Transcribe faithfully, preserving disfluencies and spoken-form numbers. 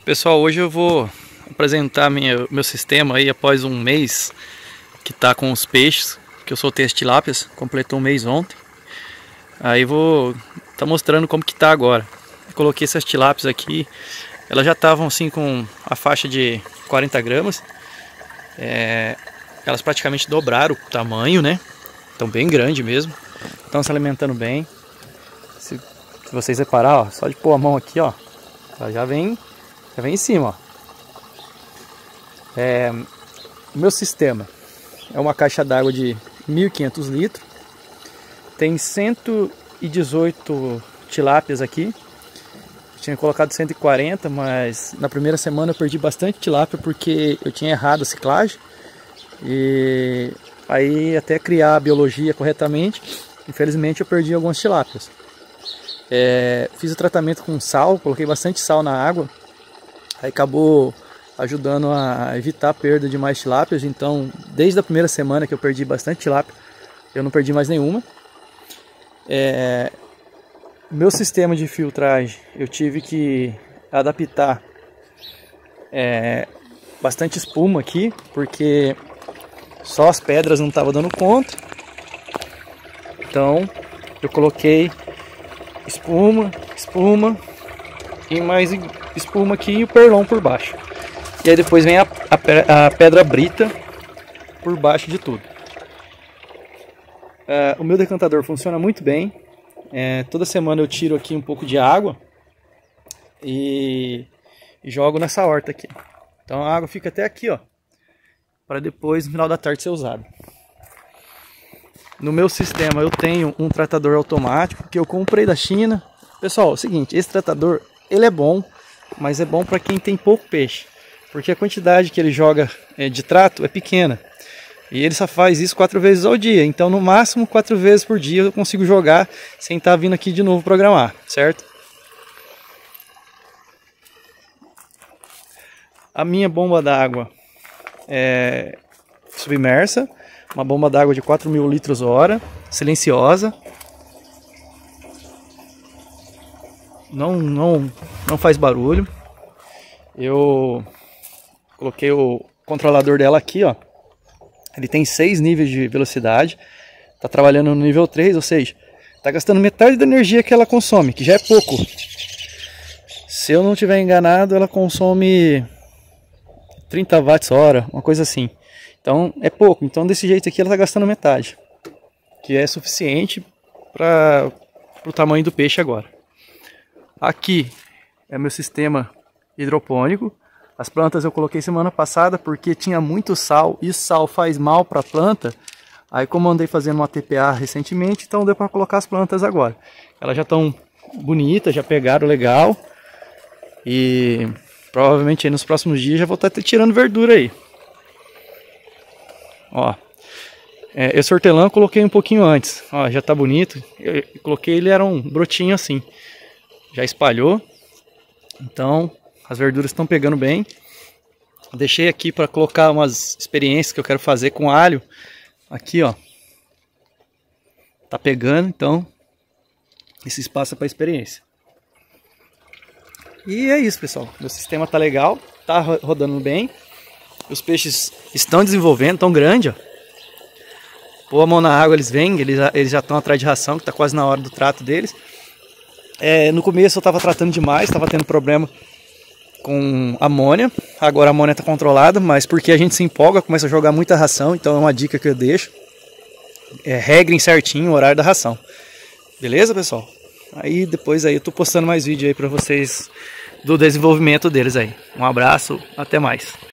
Pessoal, hoje eu vou apresentar minha, meu sistema aí após um mês que tá com os peixes, que eu soltei as tilápias, completou um mês ontem. Aí vou tá mostrando como que tá agora. Eu coloquei essas tilápias aqui, elas já estavam assim com a faixa de quarenta gramas. É, elas praticamente dobraram o tamanho, né? Estão bem grande mesmo. Estão se alimentando bem. Se, se vocês reparar, ó, só de pôr a mão aqui, ó, ela já vem, já vem em cima, ó. É, o meu sistema é uma caixa d'água de mil e quinhentos litros. Tem cento e dezoito tilápias aqui. Eu tinha colocado cento e quarenta, mas na primeira semana eu perdi bastante tilápia porque eu tinha errado a ciclagem. E aí até criar a biologia corretamente, infelizmente eu perdi algumas tilápias. É, fiz o tratamento com sal, coloquei bastante sal na água. Aí acabou ajudando a evitar a perda de mais tilápias. Então, desde a primeira semana que eu perdi bastante tilápia, eu não perdi mais nenhuma. É, meu sistema de filtragem, eu tive que adaptar é, bastante espuma aqui, porque só as pedras não estavam dando conta. Então, eu coloquei espuma, espuma e mais espuma aqui e o perlon por baixo. E aí depois vem a, a, a pedra brita por baixo de tudo. Uh, o meu decantador funciona muito bem. É, toda semana eu tiro aqui um pouco de água e, e jogo nessa horta aqui. Então a água fica até aqui, ó, para depois no final da tarde ser usada. No meu sistema eu tenho um tratador automático que eu comprei da China. Pessoal, é o seguinte, esse tratador ele é bom, mas é bom para quem tem pouco peixe, porque a quantidade que ele joga é, de trato é pequena. E ele só faz isso quatro vezes ao dia. Então no máximo quatro vezes por dia eu consigo jogar sem estar vindo aqui de novo programar, certo? A minha bomba d'água é submersa, uma bomba d'água de quatro mil litros hora, silenciosa. Não, não, não faz barulho. Eu coloquei o controlador dela aqui, ó. Ele tem seis níveis de velocidade. Está trabalhando no nível três, ou seja, está gastando metade da energia que ela consome, que já é pouco. Se eu não estiver enganado, ela consome trinta watts hora, uma coisa assim. Então é pouco. Então desse jeito aqui ela está gastando metade, que é suficiente para o tamanho do peixe agora. Aqui é meu sistema hidropônico. As plantas eu coloquei semana passada porque tinha muito sal e sal faz mal para a planta. Aí como eu andei fazendo uma T P A recentemente, então deu para colocar as plantas agora. Elas já estão bonitas, já pegaram legal. E provavelmente aí nos próximos dias já vou estar tirando verdura aí. Ó, é, esse hortelã eu coloquei um pouquinho antes. Ó, já está bonito. Eu, eu coloquei ele, era um brotinho assim. Já espalhou. Então as verduras estão pegando bem. Deixei aqui para colocar umas experiências que eu quero fazer com alho. Aqui, ó. Tá pegando, então esse espaço é para experiência. E é isso, pessoal. Meu sistema tá legal, tá rodando bem. Os peixes estão desenvolvendo, tão grande, ó. Pôr a mão na água, eles vêm, eles já eles já estão atrás de ração, que tá quase na hora do trato deles. É, no começo eu tava tratando demais, tava tendo problema com amônia. Agora a amônia está controlada, mas porque a gente se empolga, começa a jogar muita ração. Então é uma dica que eu deixo, é, regrem certinho o horário da ração. Beleza, pessoal? Aí depois aí eu tô postando mais vídeo aí para vocês do desenvolvimento deles aí. Um abraço, até mais.